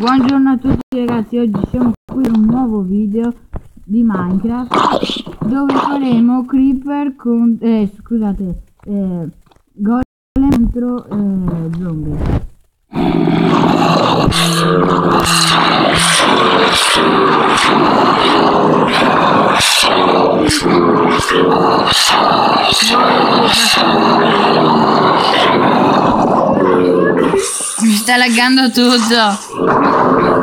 Buongiorno a tutti ragazzi, oggi siamo qui in un nuovo video di Minecraft dove faremo creeper con golem contro zombie. Mi sta laggando tutto.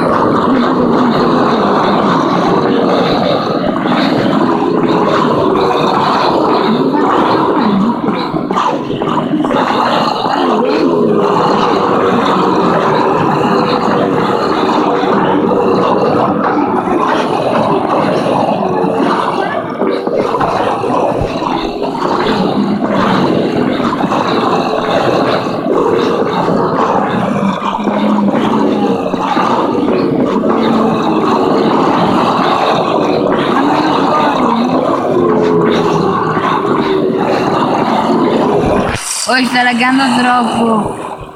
Oh, sta laggando troppo.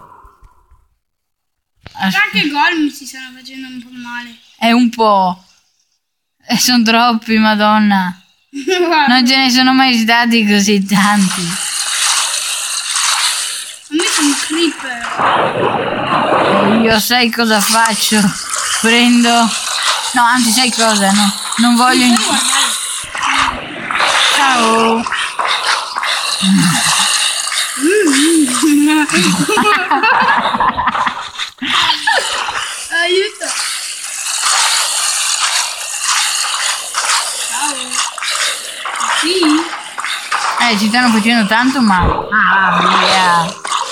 Anche i golem si stanno facendo un po' male. È un po'. E sono troppi, madonna. Non ce ne sono mai stati così tanti. A me sono creeper. E io sai cosa faccio? Prendo... No, anzi sai cosa? No, non voglio... Ciao. Aiuto. Ciao. Sì. Ci stanno facendo tanto male. Via.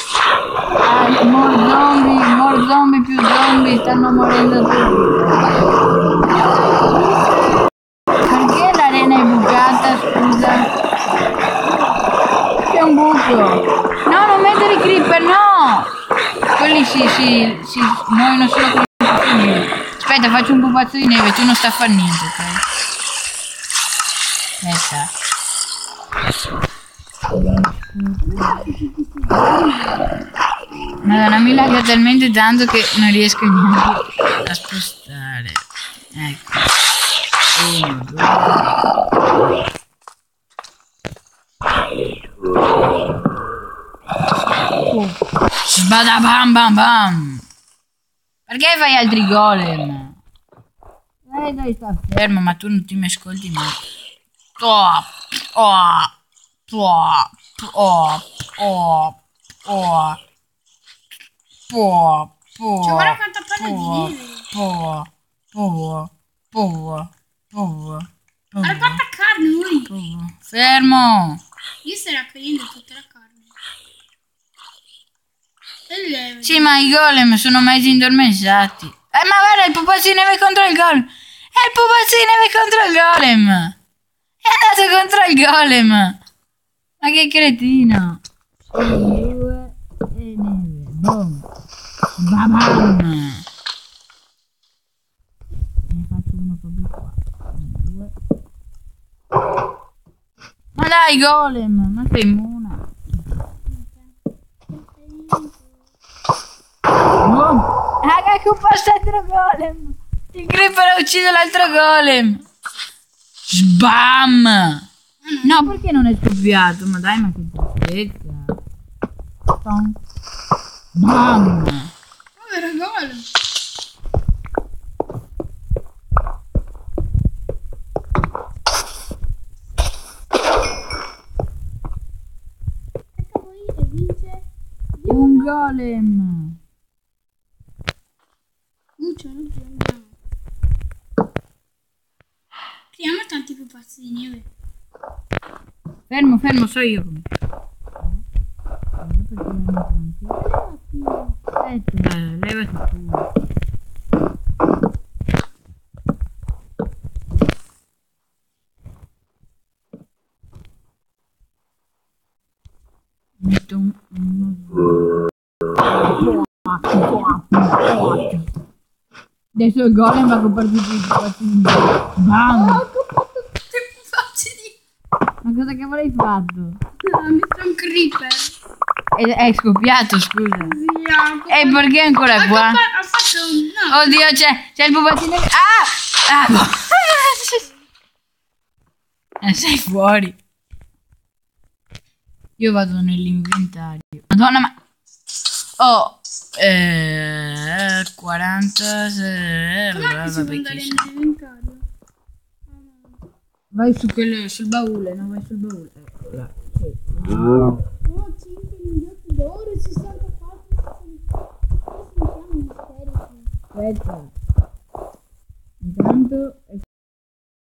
More zombie, più zombie, stanno morendo tutti. Perché l'arena è bucata, scusa? C'è un buco. No, non mettere i creeper, no! Quelli si muoiono solo con un pupazzo di neve. Aspetta, faccio un pupazzo di neve, tu non sta a fare niente, ok? Aspetta. Madonna, mi lagga talmente tanto che non riesco neanche a spostare. Ecco. 1, 2. Sbada bam bam bam. Perché fai altri golem? Dai, sta fermo, ma tu non ti mi ascolti mai. Cioè, guarda quanta palla di neve. Hai quanta carne lui? Fermo. Io sto raccogliendo tutta la carne. Sì, ma i golem sono mezzi indormensati. Ma guarda il pupazzo di neve contro il golem. È il pupazzo di neve contro il golem. È andato contro il golem. Ma che cretino. 2 e neve. Boom. Babam. Ne faccio uno proprio qua. 2. Ma dai golem, ma sei immuna. Raga, che ho passato l'altro golem. Il creeper ha ucciso l'altro golem. Sbam. No, perché non è scoppiato? Ma dai, ma che tristezza. Bam. Povero golem. Ecco lui e vince. Un golem. Andiamo. Creiamo tanti pupazzi di neve. Fermo, so io. Levati tu. Metto adesso il golem va a coperti tutti i pupazzi di neve. Bam! Pupazzi di... Ma cosa che avrei fatto? Ha messo un creeper. È scoppiato, scusa. Sì, E perché è ancora qua? Ha fatto un... No. Oddio, c'è il pupazzino. Ah! Boh. Sei fuori. Io vado nell'inventario. Madonna, ma... Oh, 40... Com'è che si può andare nell'inventario? Vai sul baule, no? Vai sul baule. Ecco là. Sì. Oh, 5 lingotti d'oro, 64 misteri. Aspetta.